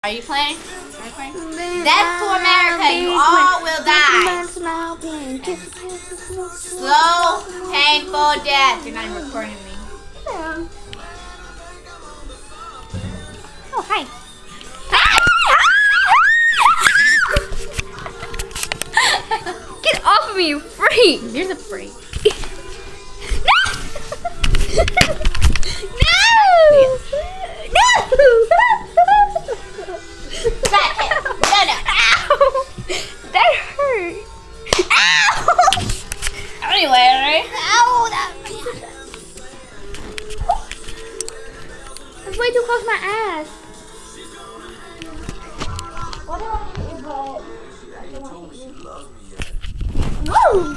Are you playing? Death to America, you all will die. Slow, painful death. You're not even recording me. Yeah. Oh, hi. Get off of me, you freak! You're the freak. No! Back it. No. Ow! That hurt. Ow! Anyway, right? Ow! That's way too close to my ass. What do I hit your butt? I don't want to hit you. Woo!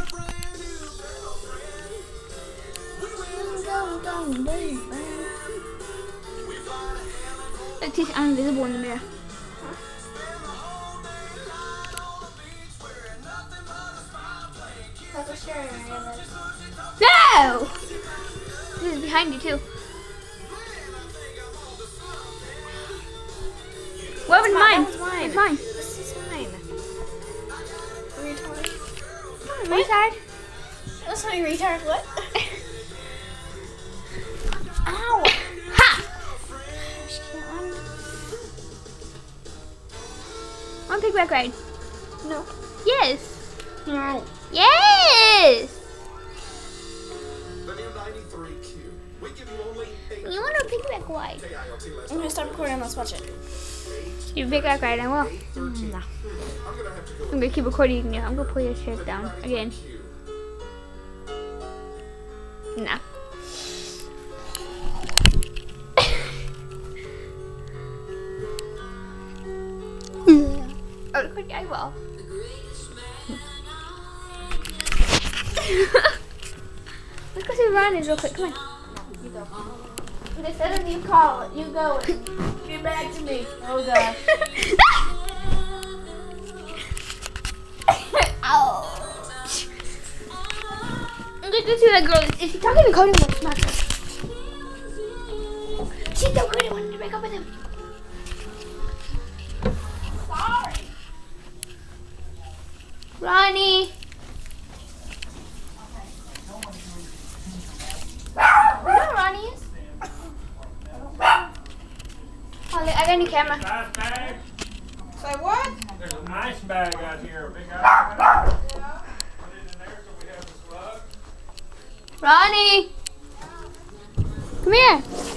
Like he's invisible in the mirror. No! This is behind you too. What was mine? That was mine. It's mine. This is mine. Retard. My side. That's my retard. What? Ow! Ha! On piggyback ride. No. Yes. No. Yes. The new 93Q. We give you only 8. You want a piggyback ride? I'm gonna stop recording. Let's watch it. You piggyback ride, I will. No. I'm gonna have to go. I'm gonna keep recording you. I'm gonna pull your shirt down again. No. Oh, look, I will. Let's go see Ryan is real quick. Come on. You go. Instead of you call it, you go and get back to me. Oh gosh. Ouch. Let's go see that girl. Is she talking to Cody? Let's smack her. She's so good. I wanted to break up with him. Sorry. Ronnie. Where Ronnie is? Oh, I got a new camera. Nice bag. Say what? There's a nice bag out here. A big ice. Yeah. Put it in there so we have the slug. Ronnie. Come here.